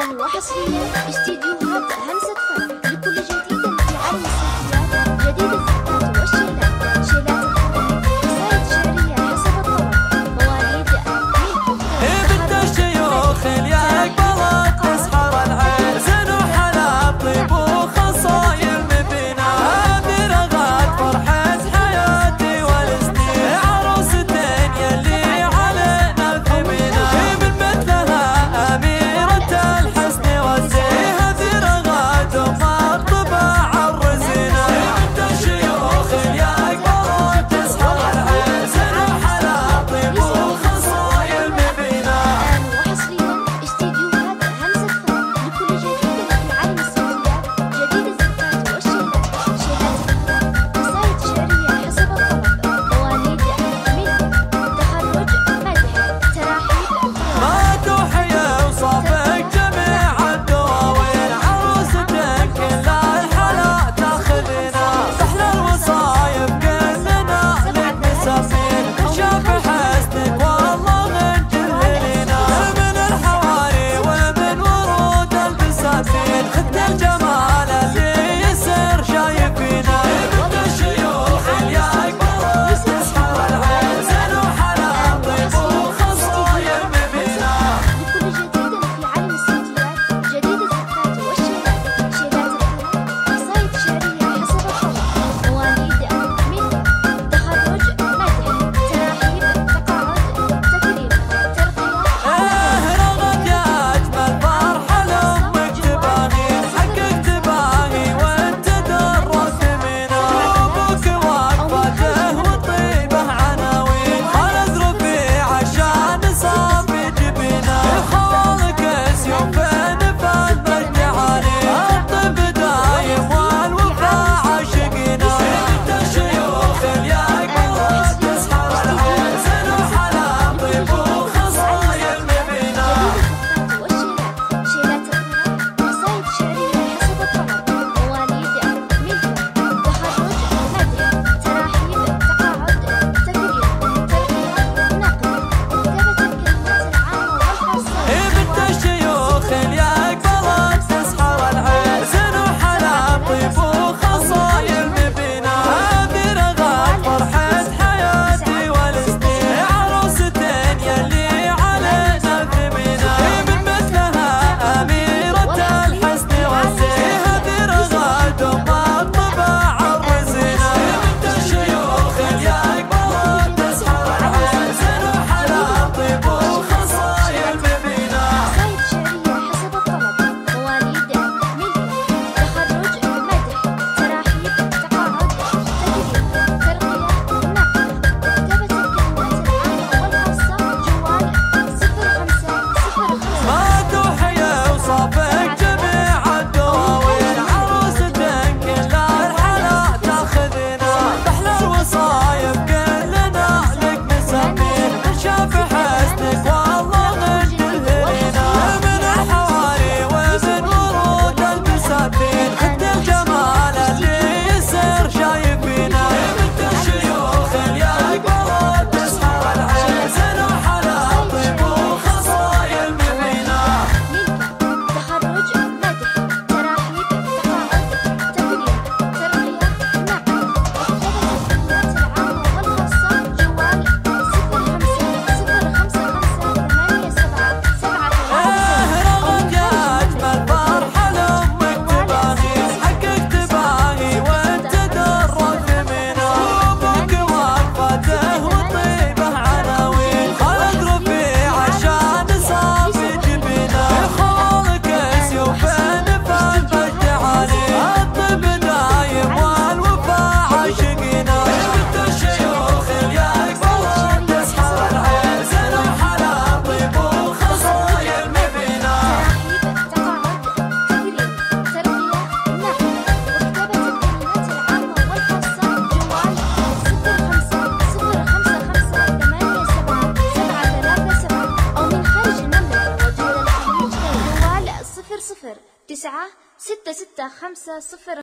الآن وحصريا استديوهات همسة فرح لكل جديد في عالم الصوتيات، جديد الزفات والشيلات، شيلات الخبر، قصائد شعرية حسب الطلب، مواليد بنت الشيوخ اللي أقبلت تسحر العين، زين وحلا طيب وخصايم بنا، هذه رغد فرحة حياتي والسنين، عروستين يلي علينا ثمينة، من مثلها أميرة الحسن والزين، هذه رغد أم الطباع الرزينة. بنت الشيوخ اللي أقبلت تسحر العين، زين وحلا طيب وخصايم بنا. الآن وحصريا استديوهات همسة فرح لكل جديد في عالم الصوتيات، جديد الزفات والشيلات، شيلات الخبر، قصائد شعرية حسب الطلب، مواليد تخرج مدح تراحيب ما تحيا وصافك جميع الدواوين، عروستك كل الحلا تاخذنا، احلى الوصايب كلنا لك مسافين، شاف حسنك والله نجللنا، من الحواري ومن ورود البساتين، خد الجمال اللي يسر شايفينا. بنت الشيوخ اللي أقبلت تسحر العين، زين وحلا طيب وخصايم بنا. لكل جديد في عالم الصوتيات، جديد الزفات والشيلات، شيلات الخبر، قصائد شعرية حسب الطلب، مواليد تخرج مدح تراحيب تقاعد تكريم ترقية رغد يا أجمل فرحة لأمك تباهين، حقك تباهي وانت درت منا، أبوك وقفته وطيبه عناوين، خالد رفيع عشان صافي جبينه، خالك سيوفين فالمجد عالي، الطب دايم والوفاء عاشقينا. بنت الشيوخ اللي أقبلت تسحر العين، زين وحلا طيب وخصايم بنا. والشيلات، شيلات الخبر، قصائد شعرية حسب الطلب، مواليد تخرج مدح تراحيب تقاعد تكريم ترقية نقل، كتابة الكلمات العامة والخاصة. بنت الشيوخ اللي أقبلت تسحر العين، زين وحلا طيب وخصايم بنا، هذه رغد فرحة حياتي والسنين، عروستين يلي علينا ثمينة، من مثلها أميرة الحسن والزين، هذه رغد أم الطباع الرزينة. بنت الشيوخ اللي أقبلت تسحر العين، زين وحلا طيب وخصايم بنا. قصائد شعرية حسب الطلب، مواليد تخرج مدح تراحيب تقاعد تكريم ترقية نقل، كتابة الكلمات العامة والخاصة، جوال 0505. ما تحيا وصافك جميع الدواوين، عروستك كل الحلا تاخذنا، احلى الوصايب كلنا لك مسافين، شاف حسنك والله نجللنا، من الحواري ومن ورود البساتين، خد الجمال اللي يسر شايفينا. بنت الشيوخ اللي أقبلت تسحر العين، زين وحلا طيب وخصايم بنا. تخرج مدح تراحيب تقاعد تكريم ترقية نقل، كتابة الكلمات العامة والخاصة، جوال 05558773. رغد يا أجمل فرحة لأمك تباهين، حقك تباهي وانت درت منا، أبوك وقفته وطيبه عناوين، خالد رفيع عشان صافي جبينه، خالك سيوفين فالمجد عالي، الطب دايم والوفاء عاشقينا. بنت الشيوخ اللي أقبلت تسحر العين، زين وحلا طيب وخصايم بنا. تراحيب تقاعد تكريم ترقية نقل، وكتابة الكلمات العامة والخاصة، جوال 0555877337 أو من خارج المملكة ودول الخليج، جوال 00 9 665 0